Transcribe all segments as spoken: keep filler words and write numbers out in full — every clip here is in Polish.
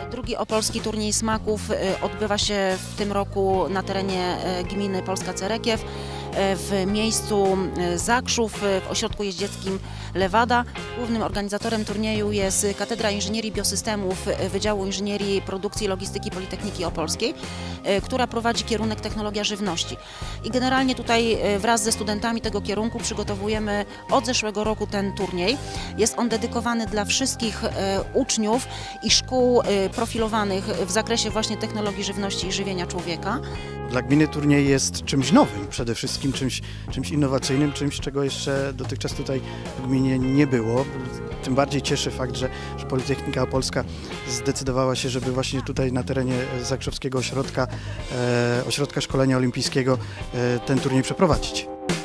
Drugi opolski turniej smaków odbywa się w tym roku na terenie gminy Polska Cerekiew, w miejscu Zakrzów, w ośrodku jeździeckim Lewada. Głównym organizatorem turnieju jest Katedra Inżynierii Biosystemów Wydziału Inżynierii Produkcji i Logistyki Politechniki Opolskiej, która prowadzi kierunek Technologia Żywności. I generalnie tutaj wraz ze studentami tego kierunku przygotowujemy od zeszłego roku ten turniej. Jest on dedykowany dla wszystkich uczniów i szkół profilowanych w zakresie właśnie technologii żywności i żywienia człowieka. Dla gminy turniej jest czymś nowym, przede wszystkim czymś, czymś innowacyjnym, czymś, czego jeszcze dotychczas tutaj w gminie nie było. Tym bardziej cieszy fakt, że, że Politechnika Opolska zdecydowała się, żeby właśnie tutaj na terenie Zakrzewskiego Ośrodka, e, Ośrodka Szkolenia Olimpijskiego e, ten turniej przeprowadzić.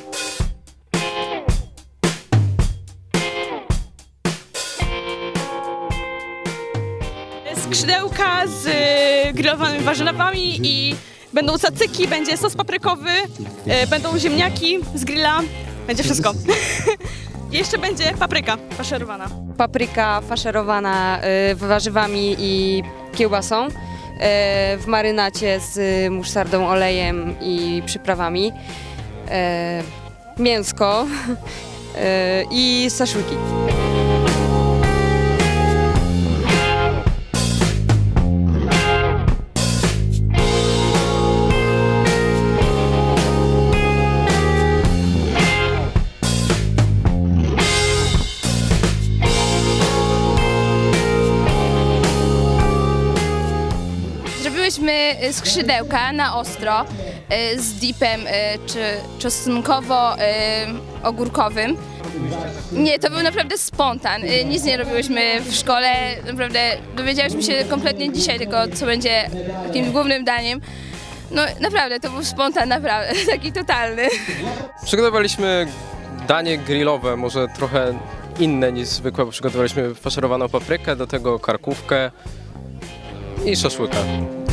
Skrzydełka z grillowanymi warzywami i będą cacyki, będzie sos paprykowy, będą ziemniaki z grilla, będzie wszystko. I jeszcze będzie papryka faszerowana. Papryka faszerowana warzywami i kiełbasą w marynacie z musztardą, olejem i przyprawami. Mięsko i szaszłyki. Zrobiłyśmy skrzydełka na ostro z dipem czy czosnkowo-ogórkowym. Nie, to był naprawdę spontan. Nic nie robiłyśmy w szkole. Naprawdę dowiedziałyśmy się kompletnie dzisiaj tego, co będzie takim głównym daniem. No naprawdę, to był spontan, naprawdę, taki totalny. Przygotowaliśmy danie grillowe, może trochę inne niż zwykłe, bo przygotowaliśmy faszerowaną paprykę, do tego karkówkę i szaszłyka.